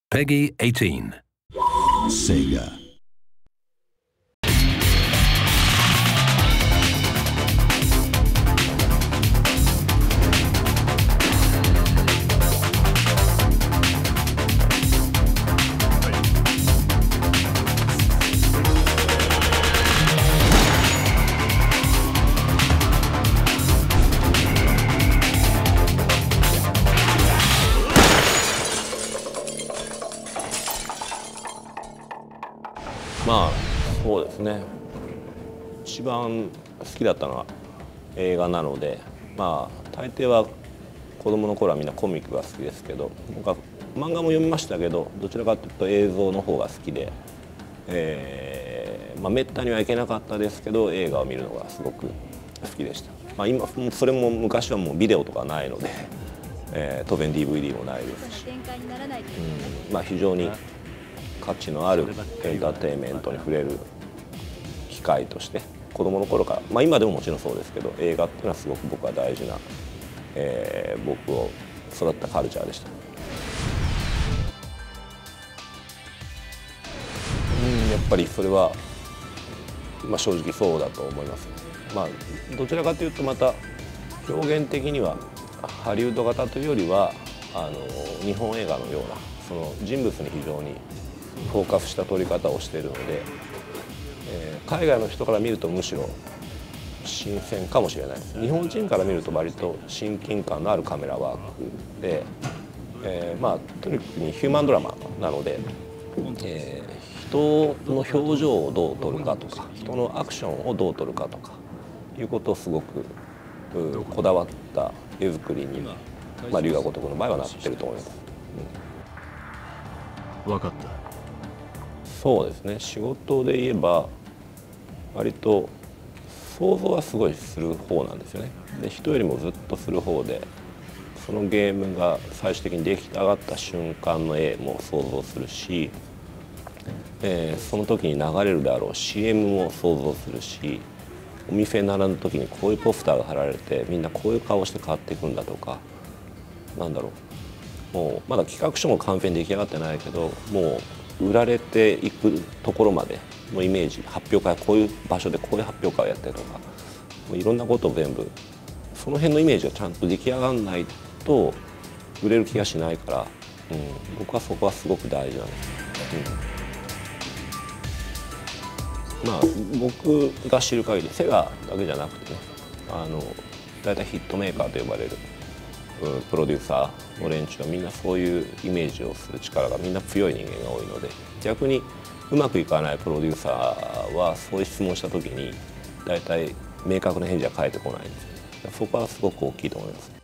Peggy 18. Sega. まあそうですね、一番好きだったのは映画なので、まあ大抵は子供の頃はみんなコミックが好きですけど、僕は漫画も読みましたけど、どちらかというと映像の方が好きで、めったには行けなかったですけど映画を見るのがすごく好きでした。今それも昔はもうビデオとかないので、当然 DVD もないですし、非常に価値のあるエンターテインメントに触れる機会として子どもの頃から、今でももちろんそうですけど、映画っていうのはすごく僕は大事な、僕を育ったカルチャーでした。やっぱりそれは、正直そうだと思います。どちらかというとまた表現的にはハリウッド型というよりは日本映画のようなその人物に非常にフォーカスした撮り方をしているので、海外の人から見るとむしろ新鮮かもしれないです。日本人から見ると割と親近感のあるカメラワークで、とにかくヒューマンドラマなので、人の表情をどう撮るかとか、人のアクションをどう撮るかとかいうことをすごくこだわった絵作りに、龍が如くの場合はなってると思います。 分かった。 そうですね、仕事で言えば割と想像はすごいする方なんですよね。で、人よりもずっとする方で、そのゲームが最終的に出来上がった瞬間の絵も想像するし、その時に流れるであろう CM も想像するし、お店に並んだ時にこういうポスターが貼られてみんなこういう顔して買っていくんだとか、もうまだ企画書も完全に出来上がってないけど、もう売られていくところまでのイメージ、発表会、こういう場所でこういう発表会をやってるとか、もういろんなことを全部その辺のイメージがちゃんと出来上がらないと売れる気がしないから、僕はそこはすごく大事なんです。僕が知る限りセガだけじゃなくてね、だいたいヒットメーカーと呼ばれるプロデューサーの連中はみんなそういうイメージをする力がみんな強い人間が多いので、逆にうまくいかないプロデューサーはそういう質問した時にだいたい明確な返事は返ってこないんですよ。そこはすごく大きいと思います。